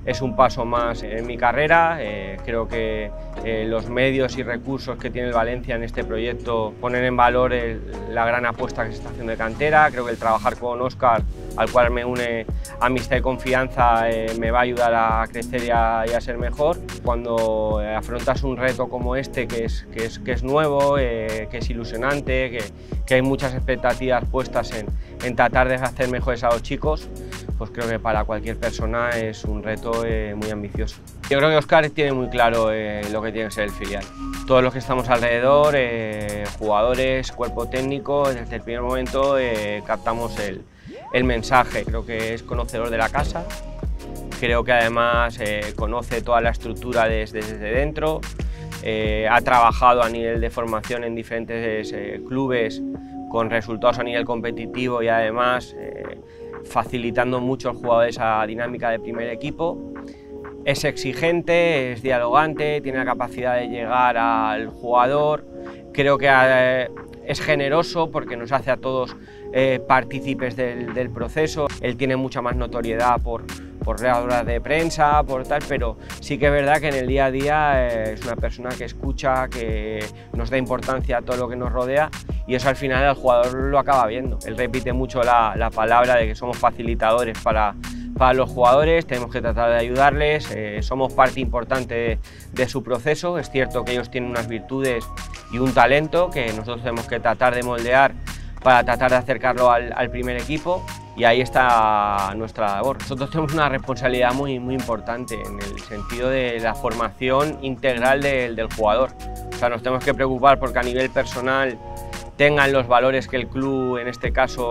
es un paso más en mi carrera. Creo que los medios y recursos que tiene el Valencia en este proyecto ponen en valor la gran apuesta que se está haciendo de cantera. Creo que el trabajar con Óscar, al cual me une amistad y confianza, me va a ayudar a crecer y a ser mejor. Cuando afrontas un reto como este, que es nuevo, que es ilusionante, que hay muchas expectativas puestas en tratar de hacer mejores a los chicos, pues creo que para cualquier persona es un reto muy ambicioso. Yo creo que Óscar tiene muy claro lo que tiene que ser el filial. Todos los que estamos alrededor, jugadores, cuerpo técnico, desde el primer momento captamos el mensaje. Creo que es conocedor de la casa, creo que además conoce toda la estructura desde dentro, ha trabajado a nivel de formación en diferentes clubes con resultados a nivel competitivo y además facilitando mucho a los jugadores esa dinámica de primer equipo. Es exigente, es dialogante, tiene la capacidad de llegar al jugador. Creo que es generoso porque nos hace a todos partícipes del proceso. Él tiene mucha más notoriedad por ruedas de prensa, por tal, pero sí que es verdad que en el día a día es una persona que escucha, que nos da importancia a todo lo que nos rodea, y eso al final el jugador lo acaba viendo. Él repite mucho la palabra de que somos facilitadores para los jugadores, tenemos que tratar de ayudarles, somos parte importante de su proceso. Es cierto que ellos tienen unas virtudes y un talento que nosotros tenemos que tratar de moldear para tratar de acercarlo al primer equipo, y ahí está nuestra labor. Nosotros tenemos una responsabilidad muy importante en el sentido de la formación integral del jugador. O sea, nos tenemos que preocupar porque a nivel personal tengan los valores que el club, en este caso,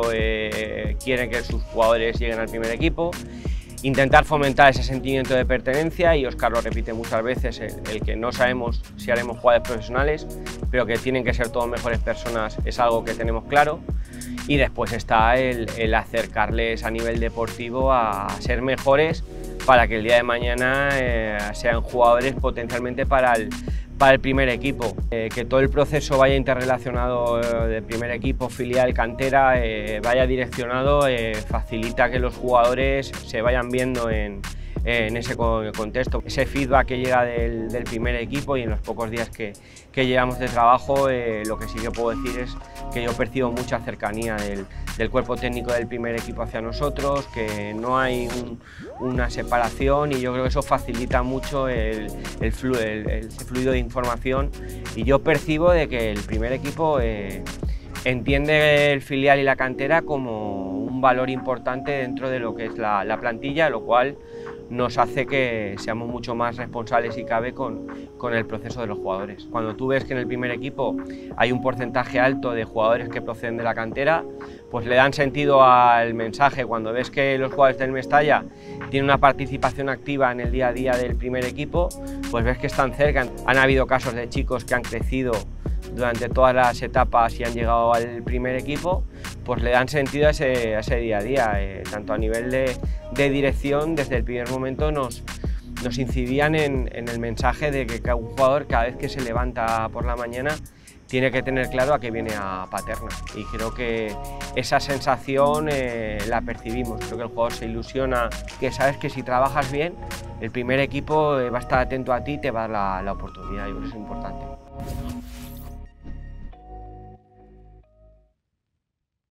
quiere que sus jugadores lleguen al primer equipo. Intentar fomentar ese sentimiento de pertenencia, y Óscar lo repite muchas veces, el que no sabemos si haremos jugadores profesionales, pero que tienen que ser todos mejores personas, es algo que tenemos claro. Y después está el acercarles a nivel deportivo a ser mejores para que el día de mañana sean jugadores potencialmente para el primer equipo. Que todo el proceso vaya interrelacionado de primer equipo, filial, cantera, vaya direccionado, facilita que los jugadores se vayan viendo en ese contexto. Ese feedback que llega del primer equipo, y en los pocos días que llevamos de trabajo, lo que sí que puedo decir es que yo percibo mucha cercanía del cuerpo técnico del primer equipo hacia nosotros, que no hay una separación, y yo creo que eso facilita mucho ese fluido de información, y yo percibo de que el primer equipo entiende el filial y la cantera como un valor importante dentro de lo que es la plantilla, lo cual nos hace que seamos mucho más responsables, si cabe, con el proceso de los jugadores. Cuando tú ves que en el primer equipo hay un porcentaje alto de jugadores que proceden de la cantera, pues le dan sentido al mensaje. Cuando ves que los jugadores del Mestalla tienen una participación activa en el día a día del primer equipo, pues ves que están cerca. Han habido casos de chicos que han crecido durante todas las etapas y han llegado al primer equipo, pues le dan sentido a ese día a día, tanto a nivel de dirección. Desde el primer momento nos incidían en el mensaje de que un jugador, cada vez que se levanta por la mañana, tiene que tener claro a qué viene a Paterna, y creo que esa sensación la percibimos. Creo que el jugador se ilusiona, que sabes que si trabajas bien, el primer equipo va a estar atento a ti y te va a dar la oportunidad. Yo creo que es importante.